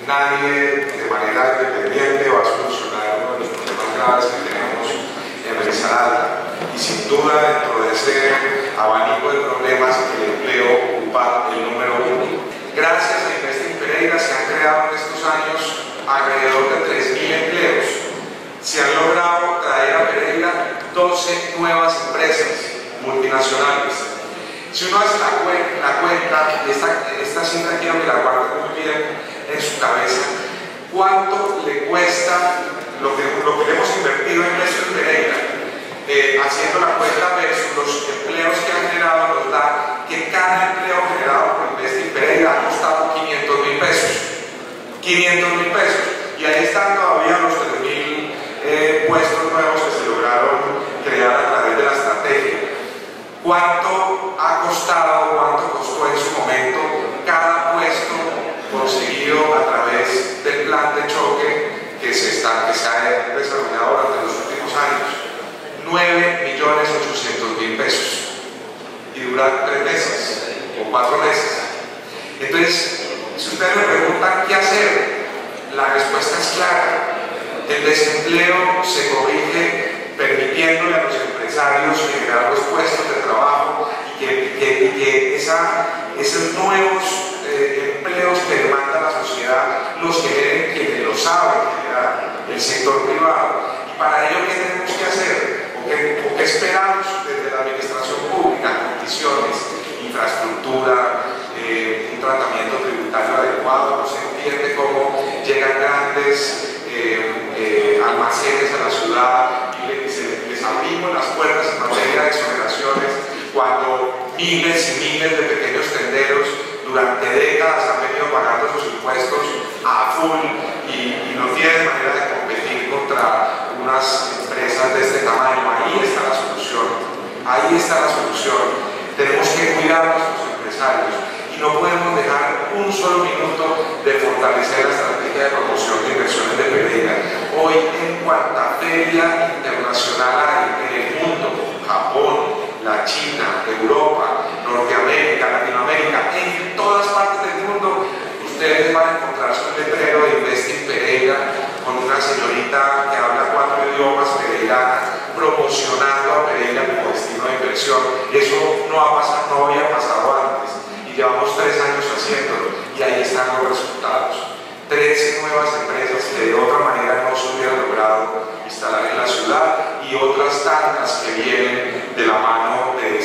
nadie de manera independiente va a solucionar uno de los problemas graves que tenemos en Risaralda. Y sin duda, dentro de ese abanico de problemas, el empleo ocupa el número uno. Gracias a Invest in Pereira se han creado en estos años alrededor de 3.000 empleos. Se han logrado traer a Pereira 12 nuevas empresas multinacionales. Si uno hace la cuenta, esta cifra quiero que la guarden muy bien en su cabeza, cuánto le cuesta lo que le hemos invertido en Invest in Pereira, haciendo la cuenta versus los empleos que han generado, nos da que cada empleo generado por Invest in Pereira ha costado 500.000 pesos. 500.000 pesos. Y ahí están todavía los 3.000 puestos nuevos que se lograron crear a través de la estrategia. ¿Cuánto ha costado, cuánto costó en su momento cada puesto conseguido a través del plan de choque que se ha desarrollado durante los últimos años? 9.800.000 pesos. Y dura 3 meses o 4 meses. Entonces, si ustedes me preguntan qué hacer, la respuesta es clara. El desempleo se corrige permitiéndole a los empresarios generar los puestos de trabajo y que esos nuevos empleos que demanda la sociedad los generen quienes lo saben generar, el sector privado. Y para ello, ¿qué tenemos que hacer? ¿O qué esperamos desde la administración pública? Condiciones, infraestructura, un tratamiento tributario adecuado. No se entiende cómo llegan grandes almacenes a la ciudad y les abrimos las puertas en materia de exoneraciones cuando miles y miles de pequeños tenderos durante décadas han venido pagando sus impuestos a full y no tienen manera de competir contra unas empresas de este tamaño. Ahí está la solución. Ahí está la solución. Tenemos que cuidar a nuestros empresarios y no podemos dejar un solo minuto de fortalecer la estrategia de promoción de inversiones de Pereira. Hoy, en cuanta feria internacional hay en el mundo, Japón, la China, Europa, Norteamérica, Latinoamérica, en todas partes del mundo, ustedes van a encontrarse un letrero de Invest in Pereira con una señorita que habla 4 idiomas pereiranas promocionando a Pereira como destino de inversión. Eso no había pasado antes y llevamos 3 años haciéndolo y ahí están los resultados. 13 nuevas empresas que de otra manera no se hubieran logrado instalar en la ciudad y otras tantas que vienen de la mano de